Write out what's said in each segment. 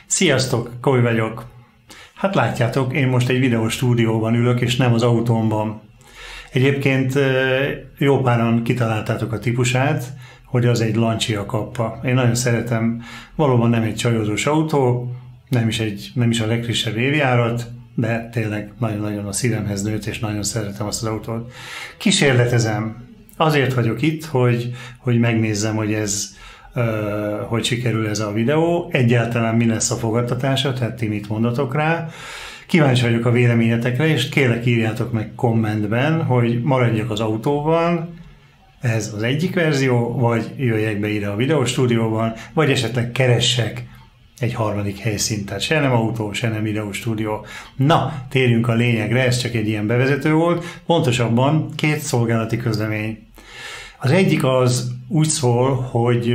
Sziasztok, Kovi vagyok. Hát látjátok, én most egy videóstúdióban ülök, és nem az autómban. Egyébként jó páran kitaláltátok a típusát, hogy az egy Lancia Kappa. Én nagyon szeretem, valóban nem egy csajozós autó, nem is a legfrissebb évjárat, de tényleg nagyon-nagyon a szívemhez nőtt, és nagyon szeretem azt az autót. Kísérletezem. Azért vagyok itt, hogy megnézzem, hogy hogy sikerül ez a videó, egyáltalán mi lesz a fogadtatása, tehát ti mit mondatok rá. Kíváncsi vagyok a véleményetekre, és kérlek írjátok meg kommentben, hogy maradjak az autóban, ez az egyik verzió, vagy jöjjek be ide a videóstúdióban, vagy esetleg keressek egy harmadik helyszínt, tehát se nem autó, se nem videóstúdió. Na, térjünk a lényegre, ez csak egy ilyen bevezető volt, pontosabban két szolgálati közlemény. Az egyik az úgy szól, hogy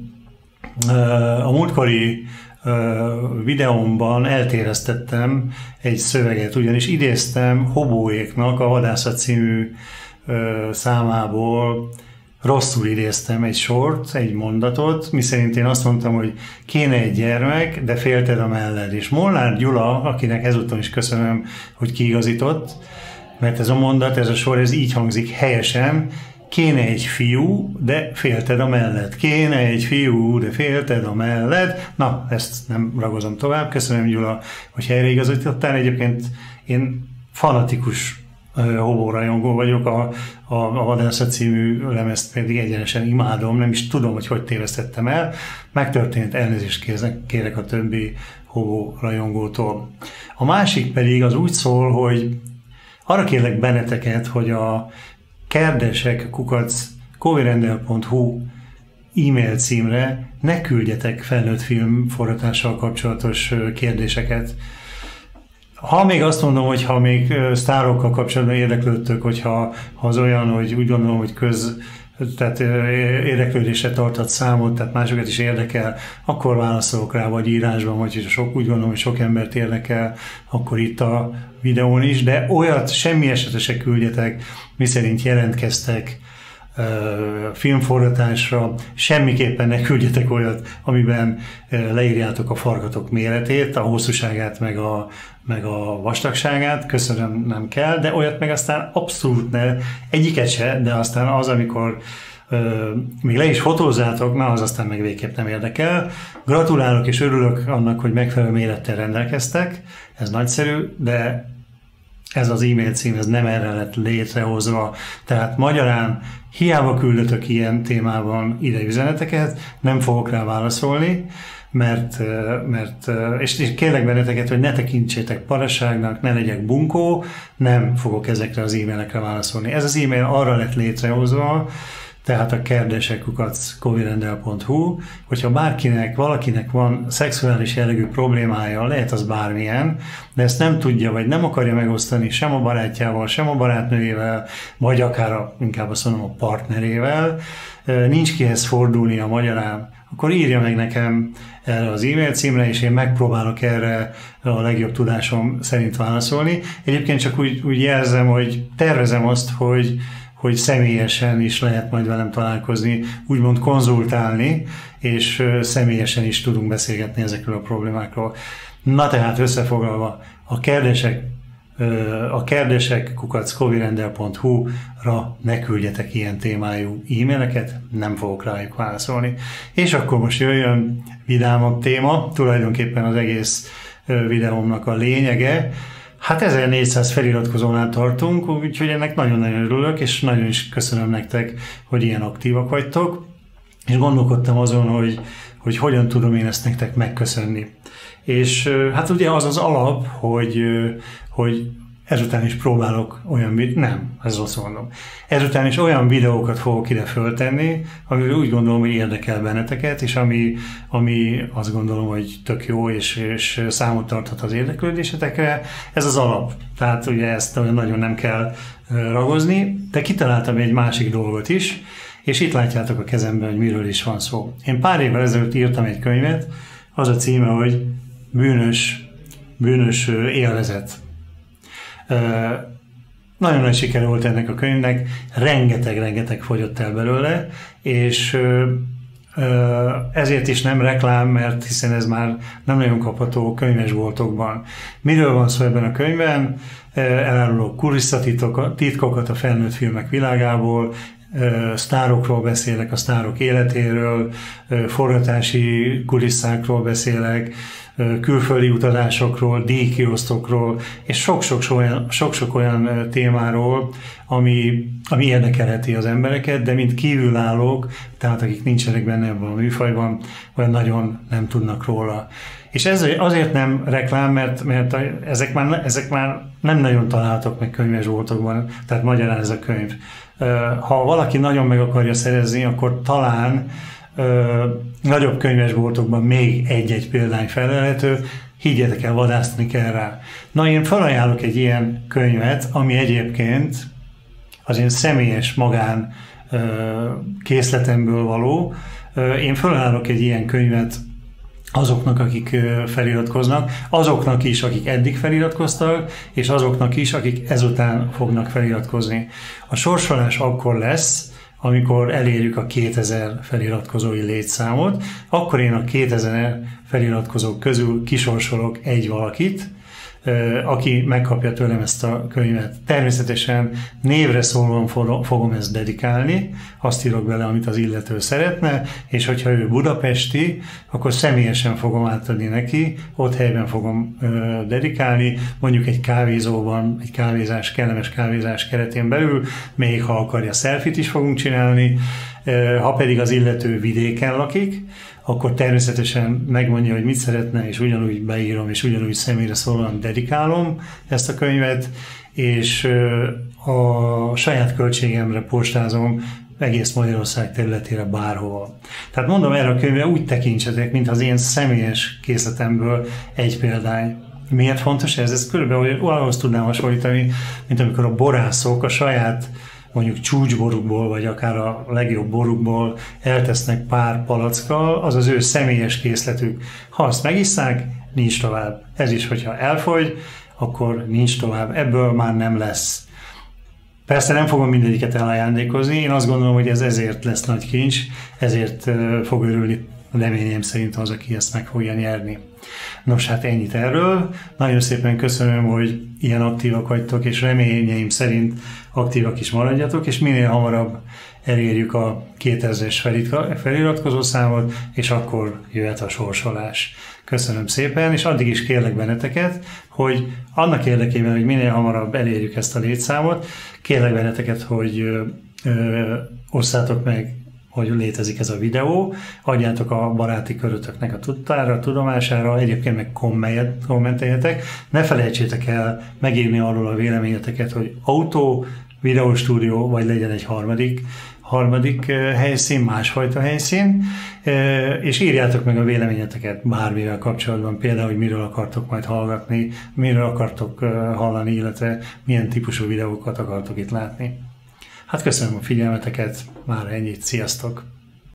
a múltkori videómban eltévesztettem egy szöveget, ugyanis idéztem Hobóéknak a Vadászat című számából, rosszul idéztem egy sort, egy mondatot, miszerint én azt mondtam, hogy kéne egy gyermek, de félted a melled. És Molnár Gyula, akinek ezúton is köszönöm, hogy kiigazított, mert ez a mondat, ez a sor, ez így hangzik helyesen: kéne egy fiú, de félted a mellett. Kéne egy fiú, de félted a mellett. Na, ezt nem ragozom tovább. Köszönöm, Gyula, hogy helyreigazítottál. Egyébként én fanatikus Hobó-rajongó vagyok, a Vadászat című lemezt pedig egyenesen imádom, nem is tudom, hogy tévesztettem el. Megtörtént, elnézést kérek a többi Hobó-rajongótól. A másik pedig az úgy szól, hogy arra kérlek benneteket, hogy a kerdesek@covirendel.hu e-mail címre ne küldjetek felnőtt filmforgatással kapcsolatos kérdéseket. Ha még azt mondom, hogy ha még sztárokkal kapcsolatban érdeklődtök, hogyha az olyan, hogy úgy gondolom, hogy tehát érdeklődésre tartott számot, tehát másokat is érdekel, akkor válaszolok rá, vagy írásban, vagy úgy gondolom, hogy sok embert érdekel, akkor itt a videón is, de olyat semmi esetre se küldjetek, miszerint jelentkeztek filmforgatásra, semmiképpen ne küldjetek olyat, amiben leírjátok a farkatok méretét, a hosszúságát, meg a vastagságát, köszönöm, nem kell, de olyat meg aztán abszolút ne, egyiket se, de aztán az, amikor még le is fotózzátok, na az aztán meg végképp nem érdekel. Gratulálok és örülök annak, hogy megfelelő mérettel rendelkeztek, ez nagyszerű, de ez az e-mail cím, ez nem erre lett létrehozva. Tehát magyarán hiába küldötök ilyen témában ide üzeneteket, nem fogok rá válaszolni, és kérlek benneteket, hogy ne tekintsétek paraságnak, ne legyek bunkó, nem fogok ezekre az e-mailekre válaszolni. Ez az e-mail arra lett létrehozva, tehát a kerdesek@covirendel.hu, hogyha valakinek van szexuális jellegű problémája, lehet az bármilyen, de ezt nem tudja, vagy nem akarja megosztani sem a barátjával, sem a barátnőjével, vagy akár inkább azt mondom a partnerével, nincs kihez fordulnia magyarán, akkor írja meg nekem erre az e-mail címre, és én megpróbálok erre a legjobb tudásom szerint válaszolni. Egyébként csak úgy jelzem, hogy tervezem azt, hogy személyesen is lehet majd velem találkozni, úgymond konzultálni, és személyesen is tudunk beszélgetni ezekről a problémákról. Na tehát összefoglalva, a kerdesek@covirendel.hu-ra ne küldjetek ilyen témájú e-maileket, nem fogok rájuk válaszolni. És akkor most jöjjön vidámabb téma, tulajdonképpen az egész videómnak a lényege. Hát 1400 feliratkozónál tartunk, úgyhogy ennek nagyon-nagyon örülök, és nagyon is köszönöm nektek, hogy ilyen aktívak vagytok, és gondolkodtam azon, hogy hogyan tudom én ezt nektek megköszönni. És hát ugye az az alap, hogy ezután is próbálok ezután is olyan videókat fogok ide föltenni, amivel úgy gondolom, hogy érdekel benneteket, és ami azt gondolom, hogy tök jó, és számot tarthat az érdeklődésetekre. Ez az alap. Tehát ugye ezt nagyon nem kell ragozni, de kitaláltam egy másik dolgot is, és itt látjátok a kezemben, hogy miről is van szó. Én pár évvel ezelőtt írtam egy könyvet, az a címe, hogy Bűnös élvezet. Nagyon nagy siker volt ennek a könyvnek, rengeteg fogyott el belőle, és Ezért is nem reklám, mert hiszen ez már nem nagyon kapható könyvesboltokban. Miről van szó ebben a könyvben? Elárulok kulisszatitkokat a felnőtt filmek világából, sztárokról beszélek, a sztárok életéről, forgatási kulisszákról beszélek, külföldi utazásokról, díjkiosztókról, és sok-sok olyan témáról, ami érdekelheti az embereket, de mint kívülállók, tehát akik nincsenek benne ebben a műfajban, olyan nagyon nem tudnak róla. És ez azért nem reklám, mert ezek már nem nagyon találhatók meg könyvesboltokban, tehát magyarán ez a könyv. Ha valaki nagyon meg akarja szerezni, akkor talán nagyobb könyvesboltokban még egy-egy példány felelhető, higgyetek el, vadászni kell rá. Na, én felajánlok egy ilyen könyvet, ami egyébként az én személyes magán készletemből való. Én felajánlok egy ilyen könyvet azoknak, akik feliratkoznak, azoknak is, akik eddig feliratkoztak, és azoknak is, akik ezután fognak feliratkozni. A sorsolás akkor lesz, amikor elérjük a 2000 feliratkozói létszámot, akkor én a 2000 feliratkozók közül kisorsolok egy valakit, aki megkapja tőlem ezt a könyvet. Természetesen névre szólóan fogom ezt dedikálni, azt írok bele, amit az illető szeretne, és hogyha ő budapesti, akkor személyesen fogom átadni neki, ott helyben fogom dedikálni, mondjuk egy kávézóban, egy kellemes kávézás keretén belül, még ha akarja, selfit is fogunk csinálni, ha pedig az illető vidéken lakik, akkor természetesen megmondja, hogy mit szeretne, és ugyanúgy beírom, és ugyanúgy személyre szólóan dedikálom ezt a könyvet, és a saját költségemre postázom egész Magyarország területére bárhova. Tehát mondom, erre a könyvre úgy tekintsetek, mint az én személyes készletemből egy példány. Miért fontos ez? Ez körülbelül ahhoz tudnám hasonlítani, mint amikor a borászok a saját mondjuk csúcsborukból, vagy akár a legjobb borukból eltesznek pár palackkal, az az ő személyes készletük. Ha azt megisszák, nincs tovább. Ez is, hogyha elfogy, akkor nincs tovább. Ebből már nem lesz. Persze nem fogom mindegyiket elajándékozni, én azt gondolom, hogy ez ezért lesz nagy kincs, ezért fog örülni reményeim szerint az, aki ezt meg fogja nyerni. Nos, hát ennyit erről. Nagyon szépen köszönöm, hogy ilyen aktívak vagytok, és reményeim szerint aktívak is maradjatok, és minél hamarabb elérjük a 2000-es feliratkozó számot, és akkor jöhet a sorsolás. Köszönöm szépen, és addig is kérlek benneteket, hogy annak érdekében, hogy minél hamarabb elérjük ezt a létszámot, kérlek benneteket, hogy osszátok meg, hogy létezik ez a videó, adjátok a baráti körötöknek a tudtára, tudomására, egyébként meg kommenteljetek. Ne felejtsétek el megírni arról a véleményeteket, hogy autó, videóstúdió, vagy legyen egy harmadik helyszín, másfajta helyszín, és írjátok meg a véleményeteket bármivel kapcsolatban, például, hogy miről akartok majd hallgatni, miről akartok hallani, illetve milyen típusú videókat akartok itt látni. Hát köszönöm a figyelmeteket, már ennyit, sziasztok!